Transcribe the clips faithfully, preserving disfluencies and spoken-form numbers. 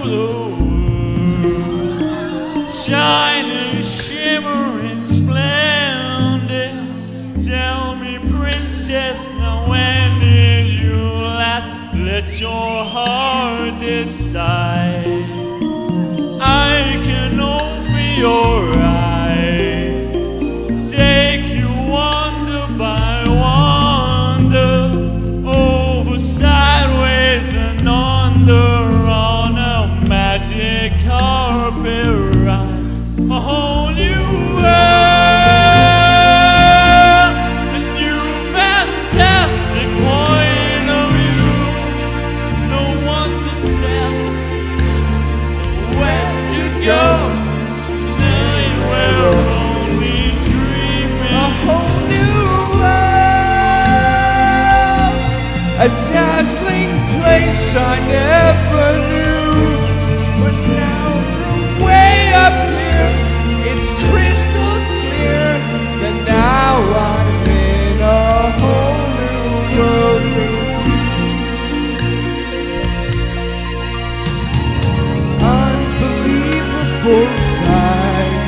the world, shining, shimmering, splendid. Tell me, princess, now when did you last let your heart decide? I can open your eyes, take you wonder by wonder, over, sideways and under, on a magic carpet ride, a whole new world, a new fantastic point of view. No one to tell where to go, saying we're only dreaming. A whole new world, a dazzling place I never knew. But now from way up here, it's crystal clear that now I'm in a whole new world with you. Unbelievable sights,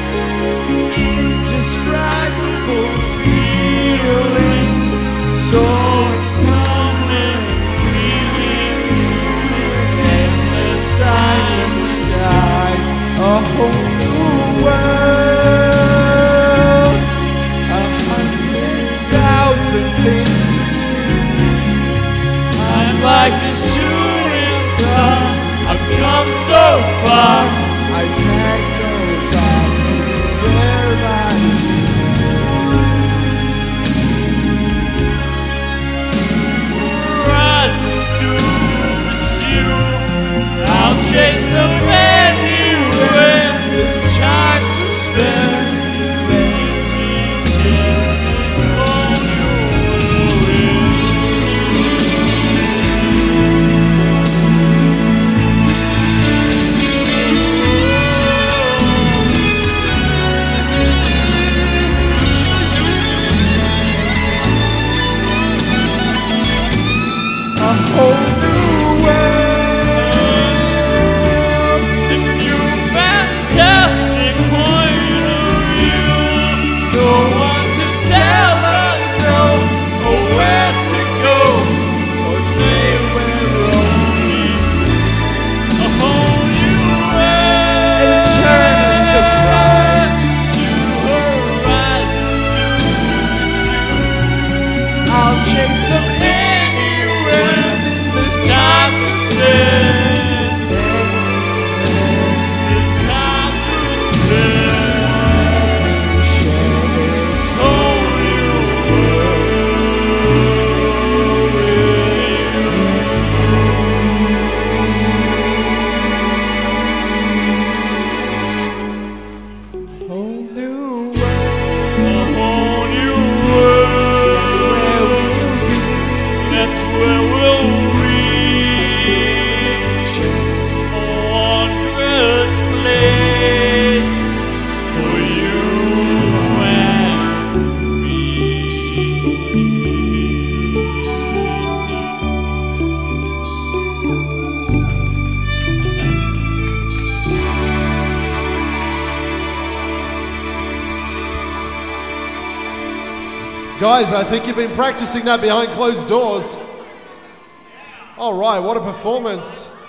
indescribable feelings, soaring, tumbling, feeling, endless time in the sky, a whole new world, a hundred thousand things to see. I'm like the shooting star, I've come so far, I can't go back to where I rising to pursue. I'll chase them anywhere. There's time to spend. Let me share this whole new world with you. a whole new world, A new fantastic point of view. No one to tell us no, or where to go, or say we're only a whole new world. eternal surprise. New horizons to pursue. I'll chase them Anywhere there's time to spend, there's time to spend. This whole new world with a whole new world, you. A whole new world, where we'll be. that's where we'll reach. A wondrous place for you and me. Guys, I think you've been practicing that behind closed doors. All right, what a performance.